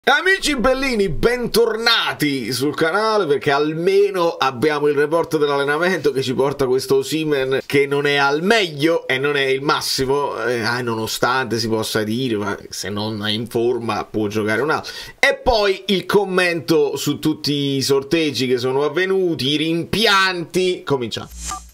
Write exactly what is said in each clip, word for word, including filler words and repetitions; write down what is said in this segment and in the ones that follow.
Amici bellini, bentornati sul canale, perché almeno abbiamo il report dell'allenamento che ci porta questo Osimhen che non è al meglio e non è il massimo, eh, nonostante si possa dire, ma se non è in forma può giocare un altro. E poi il commento su tutti i sorteggi che sono avvenuti, i rimpianti. Cominciamo.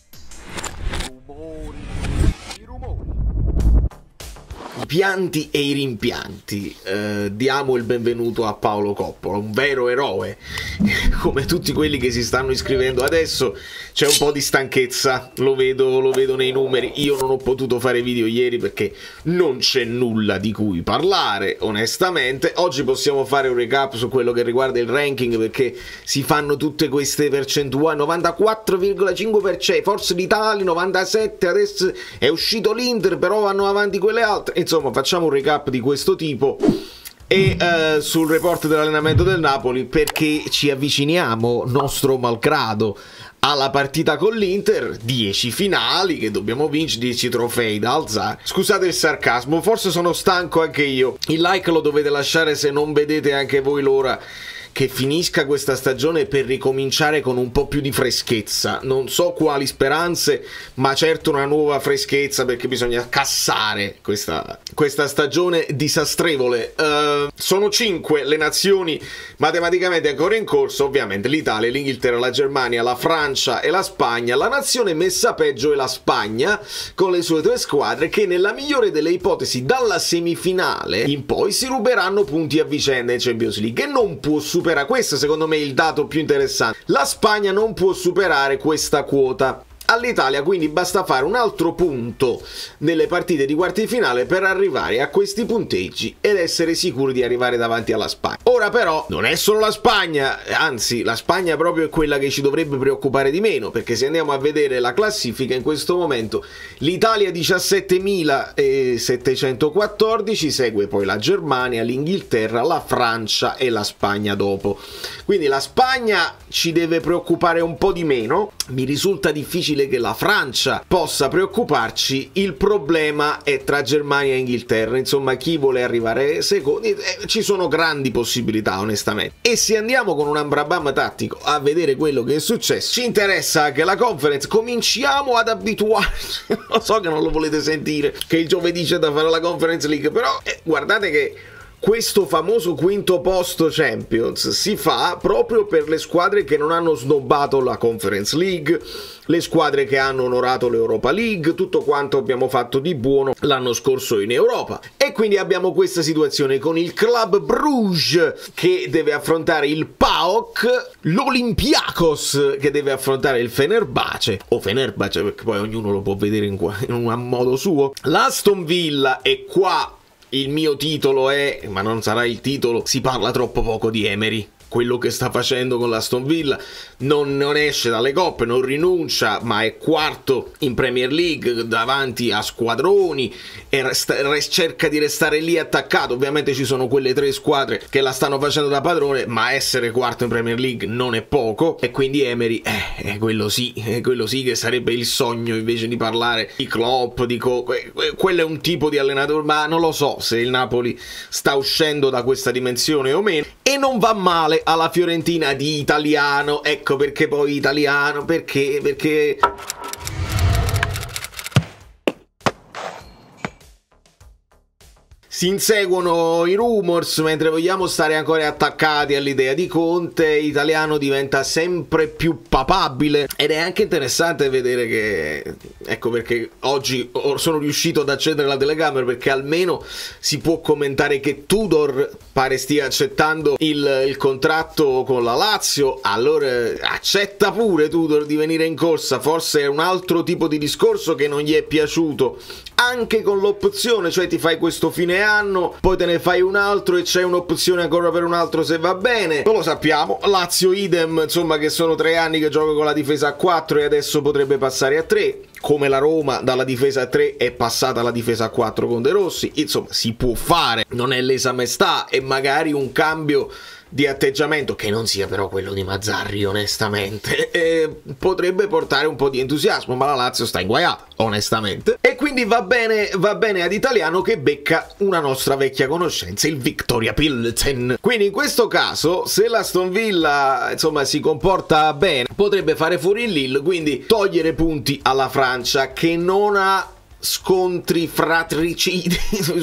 I pianti e i rimpianti. Eh, diamo il benvenuto a Paolo Coppola, un vero eroe. Come tutti quelli che si stanno iscrivendo adesso, c'è un po' di stanchezza, lo vedo, lo vedo nei numeri. Io non ho potuto fare video ieri perché non c'è nulla di cui parlare, onestamente. Oggi possiamo fare un recap su quello che riguarda il ranking, perché si fanno tutte queste percentuali. Novantaquattro virgola cinque per cento, Forza l'Italia novantasette, adesso è uscito l'Inter, però vanno avanti quelle altre. Insomma, facciamo un recap di questo tipo. E uh, sul report dell'allenamento del Napoli, perché ci avviciniamo, nostro malgrado, alla partita con l'Inter. Dieci finali che dobbiamo vincere, dieci trofei da alzare. Scusate il sarcasmo, forse sono stanco anche io. Il like lo dovete lasciare se non vedete anche voi l'ora che finisca questa stagione per ricominciare con un po' più di freschezza. Non so quali speranze, ma certo una nuova freschezza, perché bisogna cassare questa, questa stagione disastrevole. Uh, sono cinque le nazioni matematicamente ancora in corso, ovviamente l'Italia, l'Inghilterra, la Germania, la Francia e la Spagna. La nazione messa peggio è la Spagna, con le sue tre squadre che nella migliore delle ipotesi dalla semifinale in poi si ruberanno punti a vicenda in Champions League, e non può superare. Questo secondo me è il dato più interessante. La Spagna non può superare questa quota. All'Italia quindi basta fare un altro punto nelle partite di quarti di finale per arrivare a questi punteggi ed essere sicuri di arrivare davanti alla Spagna. Ora però non è solo la Spagna, anzi la Spagna proprio è quella che ci dovrebbe preoccupare di meno, perché se andiamo a vedere la classifica in questo momento, l'Italia diciassettemilasettecentoquattordici, segue poi la Germania, l'Inghilterra, la Francia e la Spagna dopo. Quindi la Spagna ci deve preoccupare un po' di meno. Mi risulta difficile che la Francia possa preoccuparci. Il problema è tra Germania e Inghilterra, insomma chi vuole arrivare secondi, eh, ci sono grandi possibilità onestamente. E se andiamo con un ambrabam tattico a vedere quello che è successo, ci interessa anche la Conference. Cominciamo ad abituarci. Lo so che non lo volete sentire, che il giovedì c'è da fare la Conference League, però eh, guardate che questo famoso quinto posto Champions si fa proprio per le squadre che non hanno snobbato la Conference League, le squadre che hanno onorato l'Europa League, tutto quanto abbiamo fatto di buono l'anno scorso in Europa. E quindi abbiamo questa situazione con il Club Bruges che deve affrontare il P A O K, l'Olympiakos che deve affrontare il Fenerbahce, o Fenerbahce perché poi ognuno lo può vedere in, in un modo suo, l'Aston Villa. E qua il mio titolo è, ma non sarà il titolo, si parla troppo poco di Emery. Quello che sta facendo con l'Aston Villa, non, non esce dalle coppe, non rinuncia, ma è quarto in Premier League davanti a squadroni e resta, res, cerca di restare lì attaccato. Ovviamente ci sono quelle tre squadre che la stanno facendo da padrone, ma essere quarto in Premier League non è poco. E quindi Emery, eh, è quello sì, è quello sì che sarebbe il sogno, invece di parlare di Klopp, di Co que, que, quello è un tipo di allenatore, ma non lo so se il Napoli sta uscendo da questa dimensione o meno. E non va male alla Fiorentina di Italiano. Ecco perché poi Italiano, perché perché si inseguono i rumors, mentre vogliamo stare ancora attaccati all'idea di Conte. Italiano diventa sempre più papabile, ed è anche interessante vedere che, ecco perché oggi sono riuscito ad accendere la telecamera, perché almeno si può commentare che Tudor pare stia accettando il, il contratto con la Lazio. Allora accetta pure Tudor di venire in corsa. Forse è un altro tipo di discorso che non gli è piaciuto, anche con l'opzione, cioè ti fai questo fine anno, poi te ne fai un altro e c'è un'opzione ancora per un altro se va bene. Non lo sappiamo. Lazio idem, insomma, che sono tre anni che gioca con la difesa a quattro e adesso potrebbe passare a tre. Come la Roma dalla difesa a tre è passata alla difesa a quattro con De Rossi. Insomma, si può fare, non è lesa maestà, e magari un cambio di atteggiamento, che non sia però quello di Mazzarri onestamente, eh, potrebbe portare un po' di entusiasmo, ma la Lazio sta inguaiata onestamente, e quindi va bene, va bene ad Italiano che becca una nostra vecchia conoscenza, il Viktoria Pilsen. Quindi in questo caso, se l'Aston Villa insomma si comporta bene, potrebbe fare fuori il Lille, quindi togliere punti alla Francia, che non ha scontri fratricidi,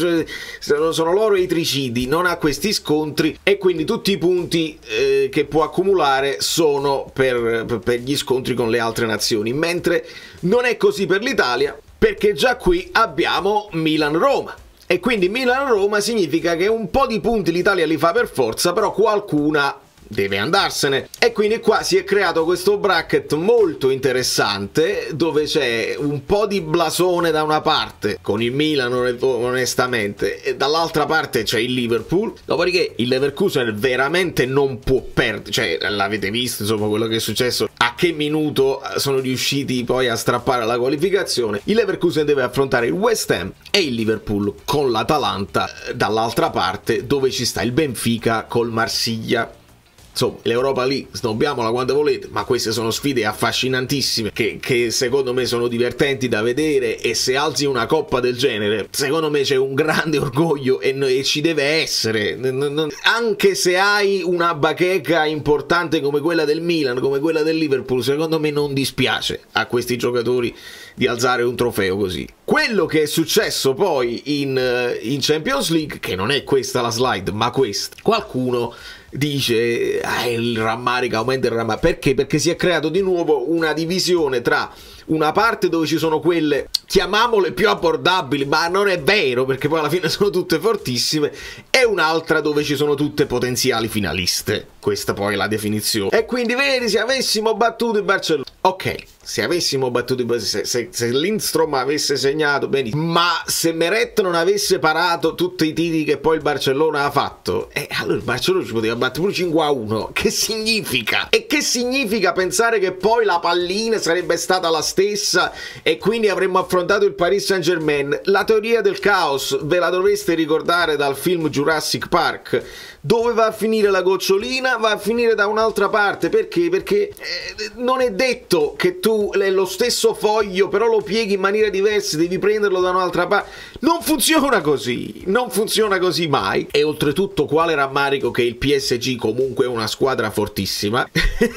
sono loro i tricidi, non ha questi scontri, e quindi tutti i punti eh, che può accumulare sono per, per gli scontri con le altre nazioni, mentre non è così per l'Italia, perché già qui abbiamo Milan-Roma. E quindi Milan-Roma significa che un po' di punti l'Italia li fa per forza, però qualcuna deve andarsene, e quindi qua si è creato questo bracket molto interessante, dove c'è un po' di blasone da una parte con il Milan onestamente, e dall'altra parte c'è il Liverpool. Dopodiché il Leverkusen veramente non può perdere, cioè l'avete visto insomma quello che è successo, a che minuto sono riusciti poi a strappare la qualificazione. Il Leverkusen deve affrontare il West Ham e il Liverpool con l'Atalanta dall'altra parte, dove ci sta il Benfica col Marsiglia. Insomma, l'Europa lì, snobbiamola quando volete, ma queste sono sfide affascinantissime che, che secondo me sono divertenti da vedere, e se alzi una coppa del genere, secondo me c'è un grande orgoglio e, e ci deve essere. Anche se hai una bacheca importante come quella del Milan, come quella del Liverpool, secondo me non dispiace a questi giocatori di alzare un trofeo così. Quello che è successo poi in, in Champions League, che non è questa la slide, ma questa, qualcuno dice ah, il rammarico, aumenta il rammarico, perché? Perché si è creato di nuovo una divisione tra una parte dove ci sono quelle, chiamiamole più abbordabili, ma non è vero perché poi alla fine sono tutte fortissime, e un'altra dove ci sono tutte potenziali finaliste. Questa poi è la definizione. E quindi vedi, se avessimo battuto il Barcellona, ok, se avessimo battuto il Barcellona, se, se, se Lindstrom avesse segnato benissimo, ma se Meret non avesse parato tutti i tiri che poi il Barcellona ha fatto, eh, allora il Barcellona ci poteva battere pure cinque a uno. Che significa? E che significa pensare che poi la pallina sarebbe stata la stessa e quindi avremmo affrontato il Paris Saint-Germain? La teoria del caos ve la dovreste ricordare dal film Jurassic Park. Dove va a finire la gocciolina? Va a finire da un'altra parte. Perché? Perché eh, non è detto che tu è lo stesso foglio però lo pieghi in maniera diversa, devi prenderlo da un'altra parte. Non funziona così, non funziona così mai. E oltretutto quale rammarico che il P S G comunque è una squadra fortissima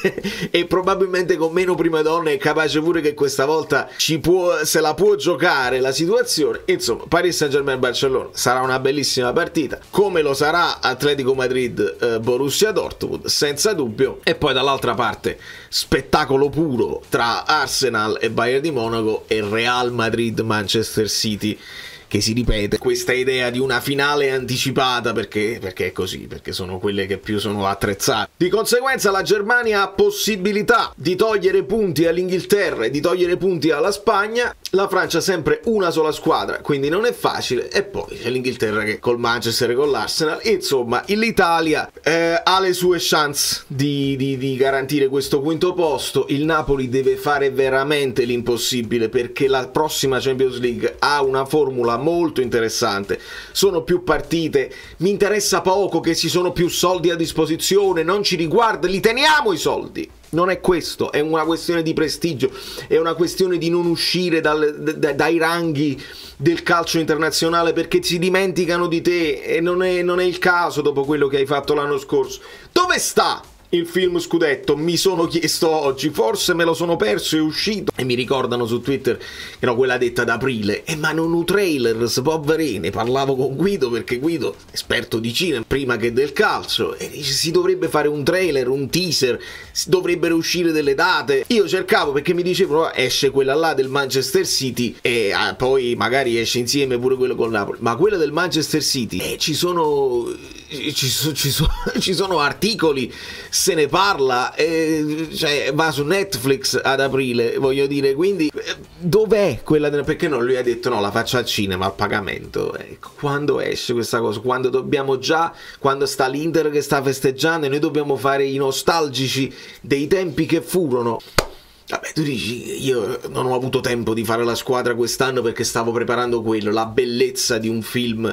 e probabilmente con meno prime donne è capace pure che questa volta ci può, se la può giocare la situazione. Insomma, Paris Saint-Germain-Barcellona sarà una bellissima partita, come lo sarà Atletico Madrid eh, Borussia Dortmund, senza dubbio. E poi dall'altra parte spettacolo puro tra Arsenal e Bayern di Monaco e Real Madrid Manchester City, che si ripete questa idea di una finale anticipata, perché, perché è così, perché sono quelle che più sono attrezzate. Di conseguenza la Germania ha possibilità di togliere punti all'Inghilterra e di togliere punti alla Spagna, la Francia ha sempre una sola squadra, quindi non è facile, e poi c'è l'Inghilterra che col Manchester e con l'Arsenal. Insomma, l'Italia eh, ha le sue chance di, di, di garantire questo quinto posto. Il Napoli deve fare veramente l'impossibile, perché la prossima Champions League ha una formula molto interessante, sono più partite, mi interessa poco che ci sono più soldi a disposizione, non ci riguarda, li teniamo i soldi. Non è questo, è una questione di prestigio, è una questione di non uscire dal, da, dai ranghi del calcio internazionale perché si dimenticano di te, e non è, non è il caso dopo quello che hai fatto l'anno scorso. Dove sta il film Scudetto? Mi sono chiesto oggi, forse me lo sono perso, è uscito, e mi ricordano su Twitter che no, quella detta ad aprile, e eh, ma non un trailer, si può vedere. Ne parlavo con Guido, perché Guido esperto di cinema prima che del calcio, e dice si dovrebbe fare un trailer, un teaser, si dovrebbero uscire delle date. Io cercavo, perché mi dicevano esce quella là del Manchester City e ah, poi magari esce insieme pure quello con Napoli, ma quella del Manchester City eh, ci sono ci, so, ci, so, ci sono articoli, se ne parla, eh, cioè va su Netflix ad aprile, voglio dire, quindi eh, dov'è quella del... perché non lui ha detto no, la faccio al cinema al pagamento? Ecco, quando esce questa cosa? Quando dobbiamo già, quando sta l'Inter che sta festeggiando e noi dobbiamo fare i nostalgici dei tempi che furono. Vabbè, tu dici, io non ho avuto tempo di fare la squadra quest'anno perché stavo preparando quello, la bellezza di un film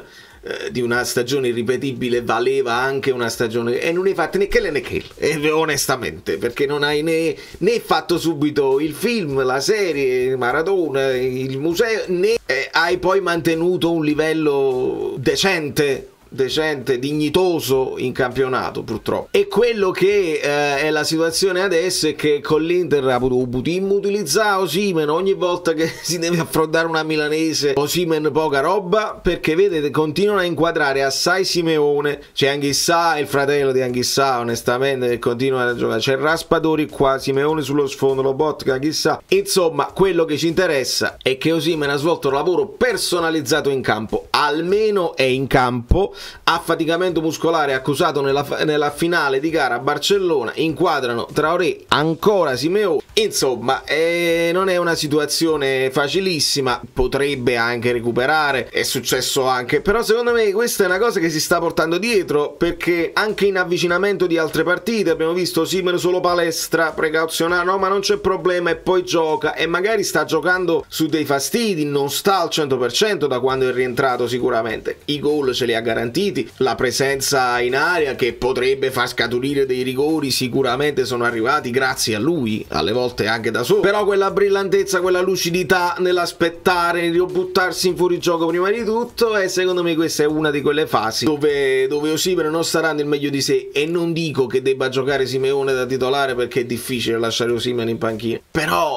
eh, di una stagione irripetibile valeva anche una stagione, e non hai fatto né che né che, eh, onestamente, perché non hai né, né fatto subito il film, la serie, maratona, il museo, né eh, hai poi mantenuto un livello decente decente, dignitoso in campionato, purtroppo. E quello che eh, è la situazione adesso è che con l'Inter ha potuto utilizzare Osimhen ogni volta che si deve affrontare una milanese. Osimhen poca roba, perché vedete continuano a inquadrare assai Simeone, c'è Anghissà, il fratello di Anghissà onestamente che continua a giocare, c'è Raspadori qua, Simeone sullo sfondo, Lobotka, Anghissà. Insomma, quello che ci interessa è che Osimhen ha svolto un lavoro personalizzato in campo, almeno è in campo. Affaticamento muscolare accusato nella, nella finale di gara a Barcellona, inquadrano Traoré, ancora Simeone. Insomma, eh, non è una situazione facilissima, potrebbe anche recuperare, è successo anche, però secondo me questa è una cosa che si sta portando dietro, perché anche in avvicinamento di altre partite abbiamo visto Osimhen solo palestra, precauzionale, no ma non c'è problema, e poi gioca, e magari sta giocando su dei fastidi, non sta al cento per cento da quando è rientrato sicuramente, i gol ce li ha garantiti, la presenza in area che potrebbe far scaturire dei rigori sicuramente sono arrivati grazie a lui, alle volte anche da solo, però quella brillantezza, quella lucidità nell'aspettare di buttarsi in fuorigioco prima di tutto, e secondo me questa è una di quelle fasi dove, dove Osimhen non starà nel meglio di sé, e non dico che debba giocare Simeone da titolare perché è difficile lasciare Osimhen in panchina, però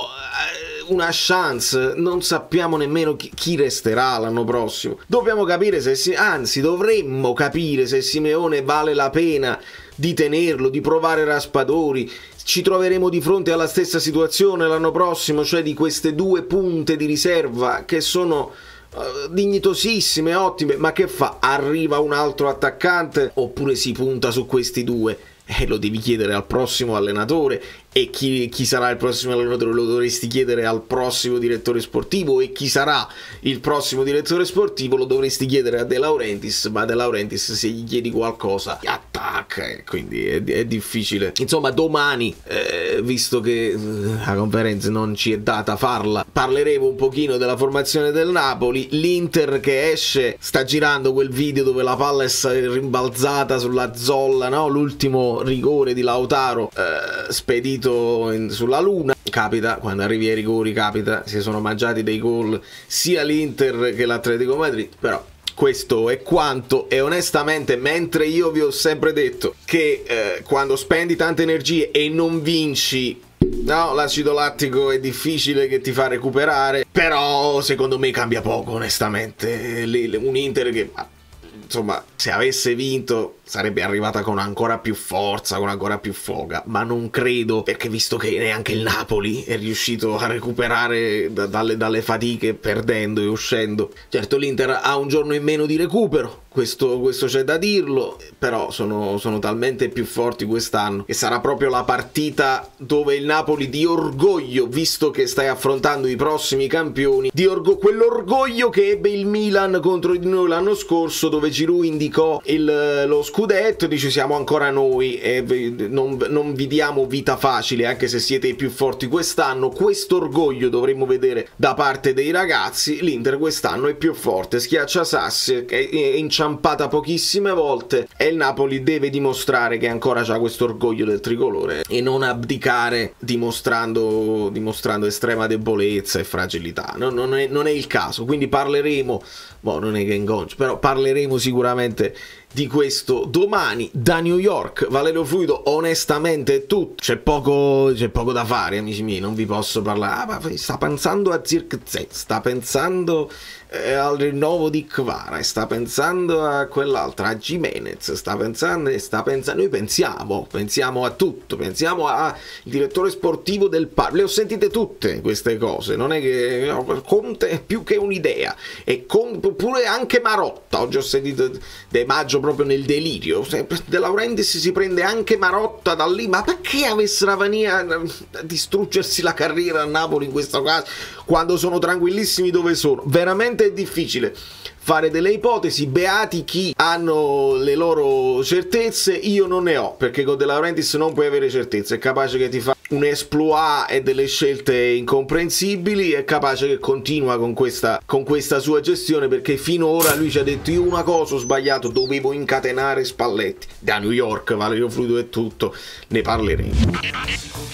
una chance, non sappiamo nemmeno chi, chi resterà l'anno prossimo, dobbiamo capire se si, anzi dovremmo capire se Simeone vale la pena di tenerlo, di provare Raspadori. Ci troveremo di fronte alla stessa situazione l'anno prossimo, cioè di queste due punte di riserva che sono uh, dignitosissime, ottime, ma che fa? Arriva un altro attaccante oppure si punta su questi due? Eh, lo devi chiedere al prossimo allenatore, e chi, chi sarà il prossimo allenatore lo dovresti chiedere al prossimo direttore sportivo, e chi sarà il prossimo direttore sportivo lo dovresti chiedere a De Laurentiis, ma De Laurentiis se gli chiedi qualcosa ti attacca, e quindi è, è difficile. Insomma, domani, eh, visto che eh, la conferenza non ci è data farla, parleremo un pochino della formazione del Napoli. L'Inter che esce, sta girando quel video dove la palla è rimbalzata sulla zolla, no? L'ultimo rigore di Lautaro eh, spedito in, sulla luna. Capita, quando arrivi ai rigori capita, si sono mangiati dei gol sia l'Inter che l'Atletico Madrid, però questo è quanto. E onestamente, mentre io vi ho sempre detto che eh, quando spendi tante energie e non vinci, no, l'acido lattico è difficile che ti fa recuperare, però secondo me cambia poco onestamente. Un Inter che, insomma, se avesse vinto sarebbe arrivata con ancora più forza, con ancora più foga, ma non credo, perché visto che neanche il Napoli è riuscito a recuperare da, dalle, dalle fatiche, perdendo e uscendo. Certo, l'Inter ha un giorno in meno di recupero, questo, questo c'è da dirlo, però sono, sono talmente più forti quest'anno che sarà proprio la partita dove il Napoli di orgoglio, visto che stai affrontando i prossimi campioni, di orgo quell'orgoglio che ebbe il Milan contro di noi l'anno scorso, dove Giroud indicò il, lo scudetto, dice siamo ancora noi e non, non vi diamo vita facile anche se siete i più forti quest'anno. Questo orgoglio dovremmo vedere da parte dei ragazzi. L'Inter quest'anno è più forte, schiaccia sassi, è inciampata pochissime volte, e il Napoli deve dimostrare che ancora c'ha questo orgoglio del tricolore e non abdicare dimostrando, dimostrando estrema debolezza e fragilità. No, non, è, non è il caso, quindi parleremo, boh, non è che ingoncio, però parleremo sicuramente di questo domani da New York. Valerio Fluido, onestamente è tutto, c'è poco, c'è poco da fare amici miei, non vi posso parlare. Ah, ma sta pensando a Zirkzee, sta pensando eh, al rinnovo di Kvara, sta pensando a quell'altra, a Jimenez, sta pensando e sta pensando, noi pensiamo, pensiamo a tutto, pensiamo al direttore sportivo del Parma, le ho sentite tutte queste cose, non è che no, Conte è più che un'idea, e con, pure anche Marotta, oggi ho sentito De Maggio proprio nel delirio, De Laurentiis si prende anche Marotta da lì, ma perché avesse la mania a distruggersi la carriera a Napoli in questo caso, quando sono tranquillissimi dove sono? Veramente è difficile fare delle ipotesi, beati chi hanno le loro certezze, io non ne ho, perché con De Laurentiis non puoi avere certezze, è capace che ti fa un exploit e delle scelte incomprensibili. È capace che continua con questa, con questa sua gestione, perché finora lui ci ha detto: io una cosa ho sbagliato, dovevo incatenare Spalletti. Da New York, Valerio Fluido e tutto, ne parleremo.